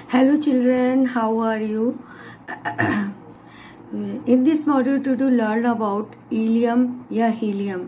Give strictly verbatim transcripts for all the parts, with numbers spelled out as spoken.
Hello children, how are you? In this module to, to learn about ileum या helium.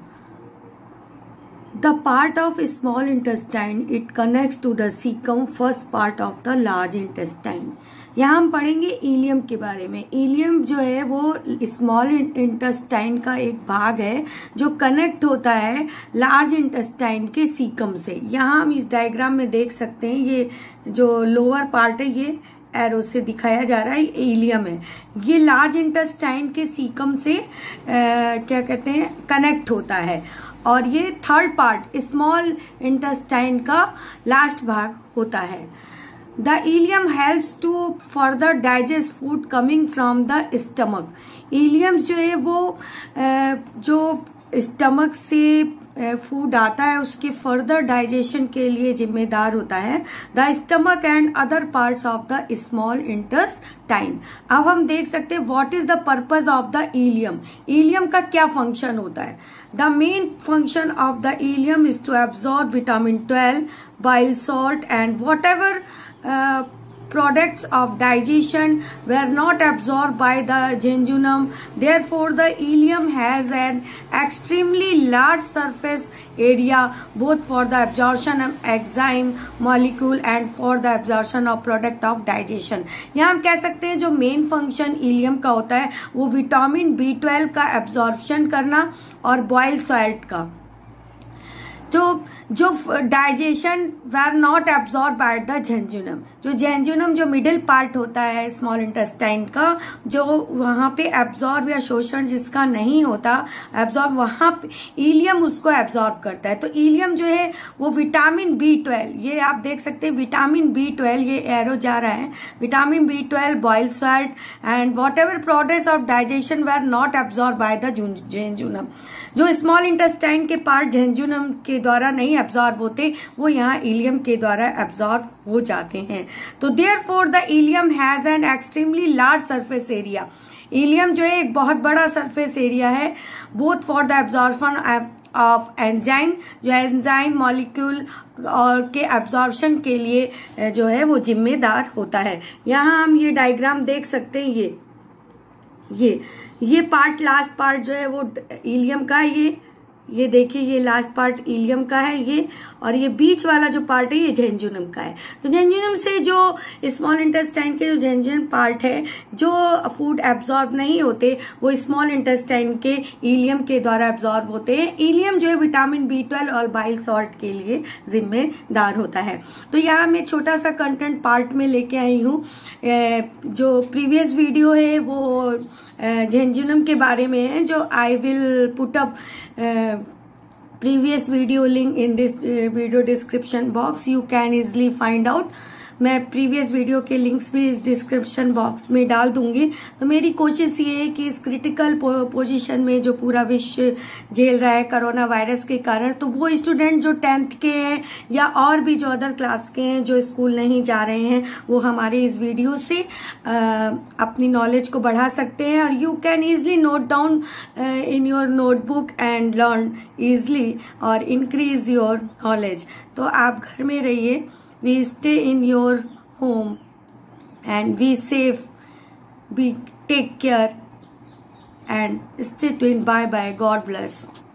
The part of small intestine it connects to the cecum, first part of the large intestine. यहाँ हम पढ़ेंगे ilium के बारे में. Ilium जो है वो स्मॉल इंटेस्टाइन का एक भाग है जो कनेक्ट होता है लार्ज इंटेस्टाइन के सीकम से. यहाँ हम इस डायग्राम में देख सकते हैं ये जो लोअर पार्ट है ये एरो से दिखाया जा रहा है इलियम है. ये लार्ज इंटेस्टाइन के सीकम से आ, क्या कहते हैं कनेक्ट होता है और ये थर्ड पार्ट स्मॉल इंटेस्टाइन का लास्ट भाग होता है. The ileum helps to further digest food coming from the stomach. Ileum जो है वो जो स्टमक से फूड आता है उसके फर्दर डाइजेशन के लिए जिम्मेदार होता है. The stomach and other parts of the small intestine. अब हम देख सकते हैं what is the purpose of the ileum. Ileum का क्या फंक्शन होता है. The main function of the ileum is to absorb vitamin twelve, bile salt and whatever Uh, products of digestion were not absorbed by the jejunum. Therefore, the ileum has an extremely large surface area both for the absorption of enzyme molecule and for the absorption of product of digestion. यहाँ हम कह सकते हैं जो main function ilium का होता है वो विटामिन बी ट्वेल्व का एब्जॉर्प्शन करना और बॉइल सॉल्ट का. जो जो digestion were not absorb by the jejunum. जो जेंजुनम जो मिडिल पार्ट होता है स्मॉल इंटेस्टाइन का जो वहां पे एब्जॉर्ब या शोषण जिसका नहीं होता एब्जॉर्ब वहां पे इलियम उसको एब्जॉर्ब करता है. तो इलियम जो है वो विटामिन बी ट्वेल्व ये आप देख सकते हैं विटामिन बी ट्वेल्व ये एरो जा रहा है. Vitamin B twelve bile salt and whatever products of digestion were not absorb by the jejunum. जो स्मॉल इंटेस्टाइन के पार्ट जेंजुनम के द्वारा नहीं एब्जॉर्ब होते वो यहाँ इलियम के द्वारा एब्जॉर्ब हो जाते हैं. तो therefore the ileum has an extremely large surface area. Ileum जो है एक बहुत बड़ा सरफेस एरिया है both for the absorption of enzyme जो एंजाइम मॉलिक्यूल और के एब्जॉर्प्शन के लिए जो है वो जिम्मेदार होता है. यहाँ हम ये डायग्राम देख सकते हैं. ये ये ये पार्ट लास्ट पार्ट जो है वो इलियम का ये ये देखिए ये लास्ट पार्ट इलियम का है ये और ये बीच वाला जो पार्ट है ये जेंजुनम का है. तो जेंजुनम से जो स्मॉल इंटेस्टाइन के जो जेंजुनम पार्ट है जो फूड एब्जॉर्ब नहीं होते वो स्मॉल इंटेस्टाइन के इलियम के द्वारा एब्जॉर्ब होते हैं. इलियम जो है विटामिन बी ट्वेल्व और बाइल सॉल्ट के लिए जिम्मेदार होता है. तो यहाँ मैं छोटा सा कंटेंट पार्ट में लेके आई हूँ. जो प्रीवियस वीडियो है वो जेंजुनम के बारे में है जो I will put up previous video link in this uh, video description box. You can easily find out. मैं प्रीवियस वीडियो के लिंक्स भी इस डिस्क्रिप्शन बॉक्स में डाल दूंगी. तो मेरी कोशिश ये है कि इस क्रिटिकल पोजीशन में जो पूरा विश्व झेल रहा है कोरोना वायरस के कारण तो वो स्टूडेंट जो टेंथ के हैं या और भी जो अदर क्लास के हैं जो स्कूल नहीं जा रहे हैं वो हमारे इस वीडियो से आ, अपनी नॉलेज को बढ़ा सकते हैं और you can easily note down in your notebook and learn easily और इंक्रीज योर नॉलेज. तो आप घर में रहिए. We stay in your home and be safe, be take care and stay tuned. Bye bye. God bless.